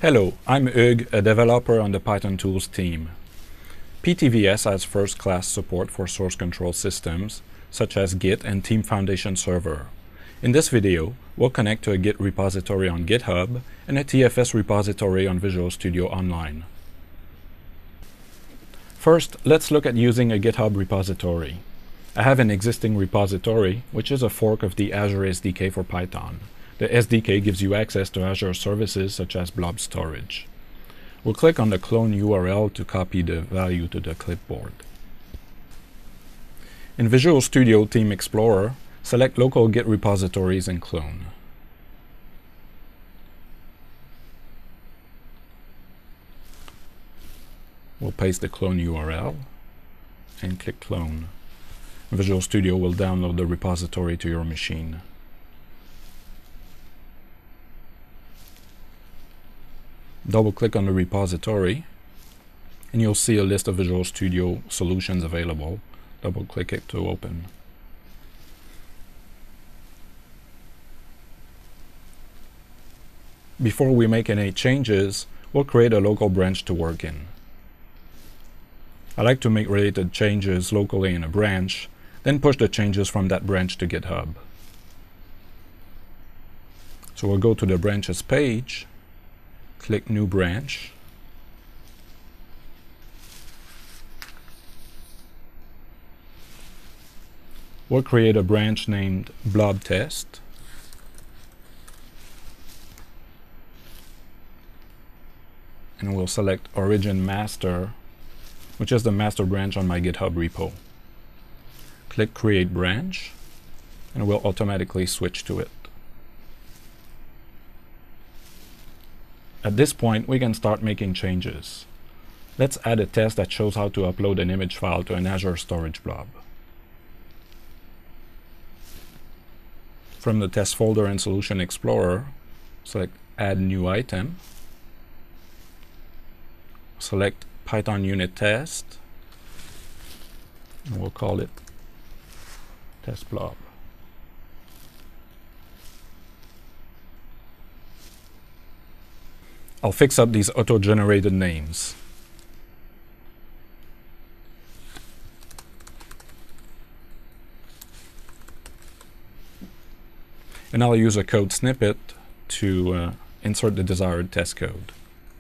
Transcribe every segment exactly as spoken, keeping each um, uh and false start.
Hello, I'm Hugues, a developer on the Python Tools team. P T V S has first-class support for source control systems, such as Git and Team Foundation Server. In this video, we'll connect to a Git repository on GitHub and a T F S repository on Visual Studio Online. First, let's look at using a GitHub repository. I have an existing repository, which is a fork of the Azure S D K for Python. The S D K gives you access to Azure services such as blob storage. We'll click on the clone U R L to copy the value to the clipboard. In Visual Studio Team Explorer, select Local Git Repositories and clone. We'll paste the clone U R L and click Clone. Visual Studio will download the repository to your machine. Double-click on the repository, and you'll see a list of Visual Studio solutions available. Double-click it to open. Before we make any changes, we'll create a local branch to work in. I like to make related changes locally in a branch, then push the changes from that branch to GitHub. So we'll go to the branches page, click New Branch, we'll create a branch named Blob Test, and we'll select Origin Master, which is the master branch on my GitHub repo. Click Create Branch, and we'll automatically switch to it. At this point, we can start making changes. Let's add a test that shows how to upload an image file to an Azure storage blob. From the test folder in Solution Explorer, select Add New Item, select Python Unit Test, and we'll call it Test Blob. I'll fix up these auto-generated names. And I'll use a code snippet to uh, insert the desired test code.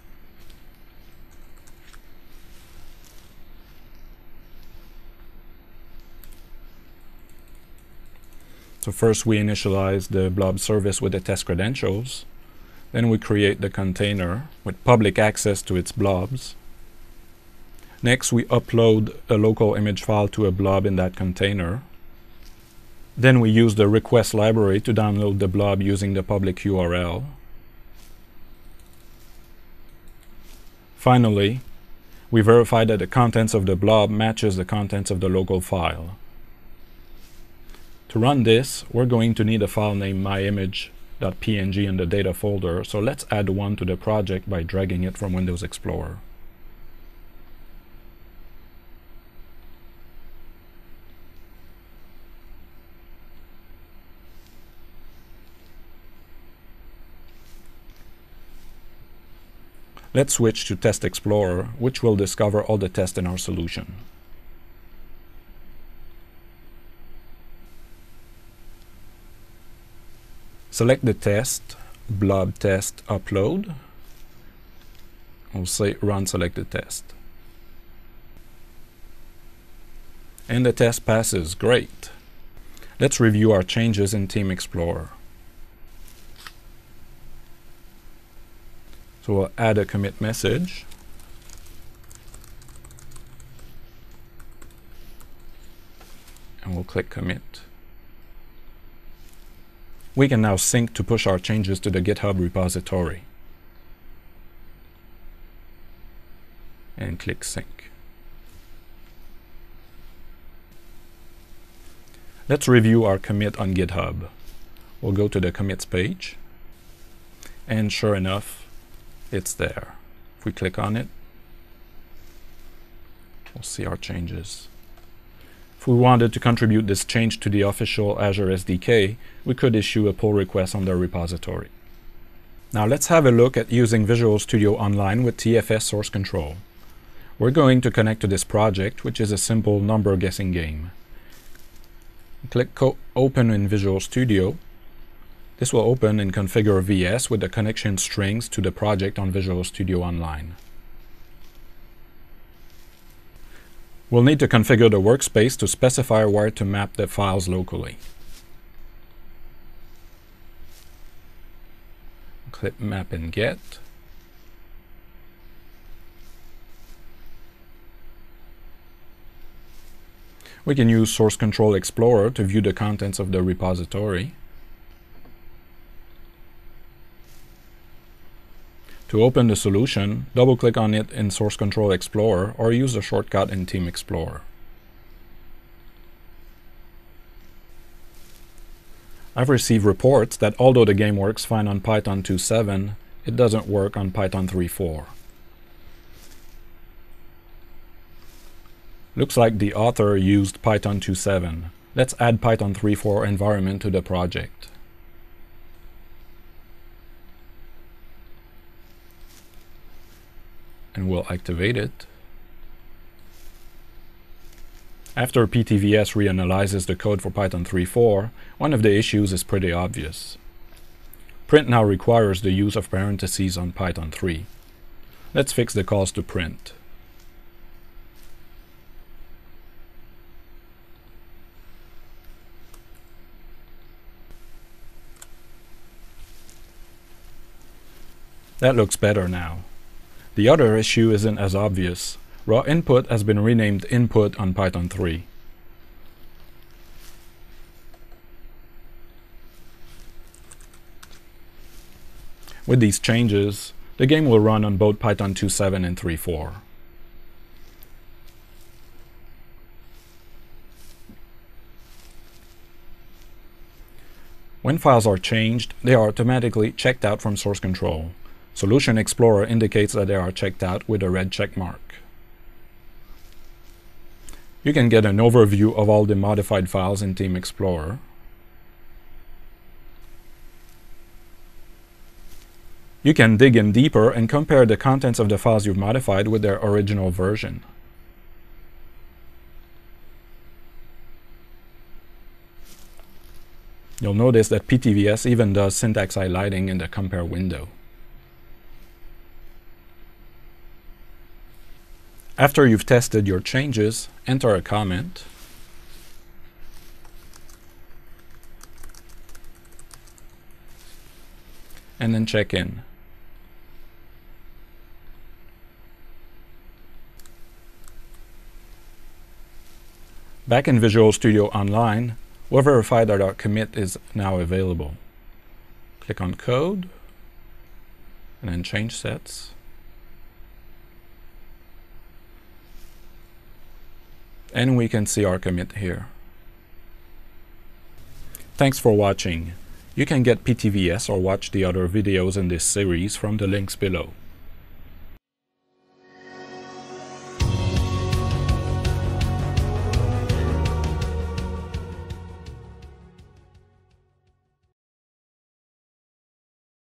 So first we initialize the blob service with the test credentials. Then we create the container with public access to its blobs. Next, we upload a local image file to a blob in that container. Then we use the request library to download the blob using the public U R L. Finally, we verify that the contents of the blob matches the contents of the local file. To run this, we're going to need a file named myimage dot P N G in the data folder, so let's add one to the project by dragging it from Windows Explorer. Let's switch to Test Explorer, which will discover all the tests in our solution. Select the test, blob test upload. We'll say run selected test. And the test passes. Great. Let's review our changes in Team Explorer. So we'll add a commit message. And we'll click commit. We can now sync to push our changes to the GitHub repository. And click sync. Let's review our commit on GitHub. We'll go to the commits page. And sure enough, it's there. If we click on it, we'll see our changes. If we wanted to contribute this change to the official Azure S D K, we could issue a pull request on their repository. Now let's have a look at using Visual Studio Online with T F S source control. We're going to connect to this project, which is a simple number guessing game. Click co Open in Visual Studio. This will open and configure V S with the connection strings to the project on Visual Studio Online. We'll need to configure the workspace to specify where to map the files locally. Click Map and Get. We can use Source Control Explorer to view the contents of the repository. To open the solution, double-click on it in Source Control Explorer or use the shortcut in Team Explorer. I've received reports that although the game works fine on Python two point seven, it doesn't work on Python three point four. Looks like the author used Python two point seven. Let's add Python three point four environment to the project. And we'll activate it. After P T V S reanalyzes the code for Python three point four, one of the issues is pretty obvious. Print now requires the use of parentheses on Python three. Let's fix the calls to print. That looks better now. The other issue isn't as obvious. Raw input has been renamed input on Python three. With these changes, the game will run on both Python two point seven and three point four. When files are changed, they are automatically checked out from source control. Solution Explorer indicates that they are checked out with a red check mark. You can get an overview of all the modified files in Team Explorer. You can dig in deeper and compare the contents of the files you've modified with their original version. You'll notice that P T V S even does syntax highlighting in the Compare window. After you've tested your changes, enter a comment. And then check in. Back in Visual Studio Online, we'll verify that our commit is now available. Click on Code, and then Change Sets. And we can see our commit here. Thanks for watching. You can get P T V S or watch the other videos in this series from the links below.